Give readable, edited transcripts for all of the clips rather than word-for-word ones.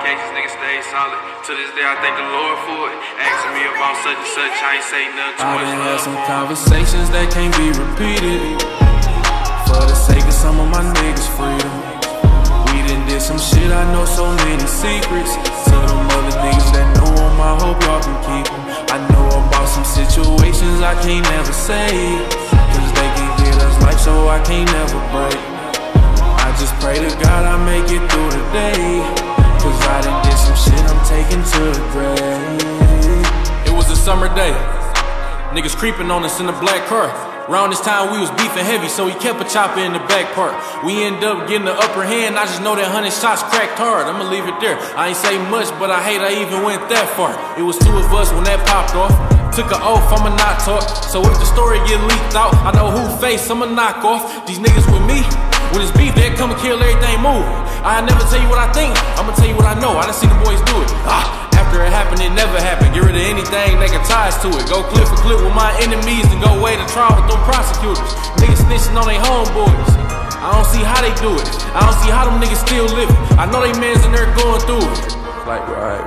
qualifications, nigga stay solid. To this day, I thank the Lord for it. Asking me about such and such, I ain't say nothing too much. I done had some conversations that can't be repeated, for the sake of some of my niggas' freedom. We done did some shit, I know so many secrets. To them other niggas that know them, I hope y'all can keep them. I know about some situations I can't never say, cause they can get us life, so I can't never break. I just pray to God I make it through the day, cause I done did some shit I'm taking to the grave. It was a summer day, niggas creeping on us in a black car. Around this time we was beefing heavy, so he kept a chopper in the back part. We end up getting the upper hand, I just know that 100 shots cracked hard. I'ma leave it there, I ain't say much, but I hate I even went that far. It was two of us when that popped off. Took an oath, I'ma not talk, so if the story get leaked out, I know who face I'ma knock off. These niggas with me, when it's beef, they come and kill everything moving. I never tell you what I think, I'ma tell you what I know. I done seen the boys do it. After it happened, it never happened. Get rid of anything that can ties to it. Go clip for clip with my enemies and go way to trial with them prosecutors. Niggas snitching on their homeboys, I don't see how they do it. I don't see how them niggas still living. I know they mans in there going through it. Like right.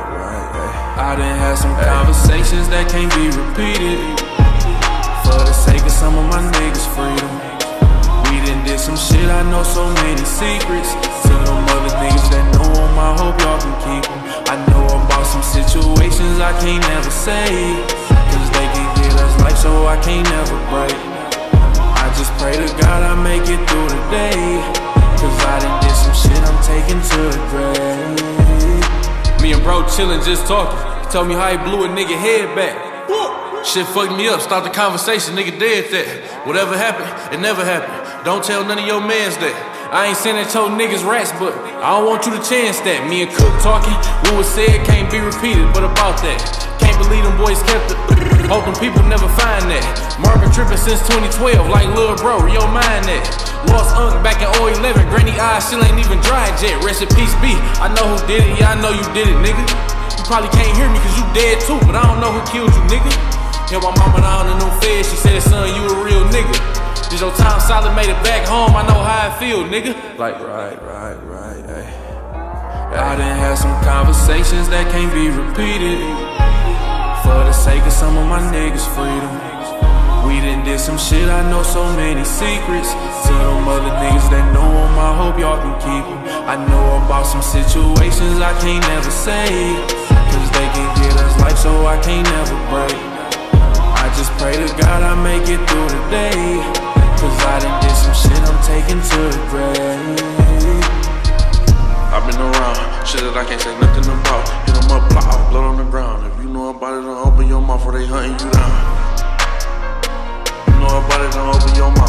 I done had some conversations that can't be repeated, for the sake of some of my niggas' freedom. We done did some shit, I know so many secrets. To them other niggas that know them, I hope y'all can keep them. I know about some situations I can't never say, cause they can get us life, so I can't never break. I just pray to God I make it through the day, cause I done did some shit I'm taking to the grave. Me and bro chillin', just talking. He told me how he blew a nigga head back. Shit fucked me up, stopped the conversation, nigga dead that. Whatever happened, it never happened. Don't tell none of your mans that. I ain't saying that your niggas rats, but I don't want you to chance that. Me and Cook talking, what was said can't be repeated, but about that, can't believe them boys kept it. Hope them people never find that. Marvin trippin' since 2012, like lil' bro, your mind that. Lost Unc back in 011, granny eyes still ain't even dried yet. Rest in peace B, I know who did it, yeah I know you did it, nigga. You probably can't hear me cause you dead too, but I don't know who killed you, nigga. Tell my mama down in them feds, she said son you a real nigga. Did your time solid, made it back home, I know how I feel, nigga. Like right, ay. I done had some conversations that can't be repeated, for the sake of some of my niggas' freedom. We done did some shit, I know so many secrets. To them other niggas that know them, I hope y'all can keep them. I know about some situations I can't never say, cause they can get us life, so I can't never break. I just pray to God I make it through the day, cause I done did some shit I'm taking to the grave. I've been around, shit that I can't say nothing about. Hit them up, block, blood on the ground. If you know about it, don't open your mouth or they hunting you down. Know about it, don't open your mouth.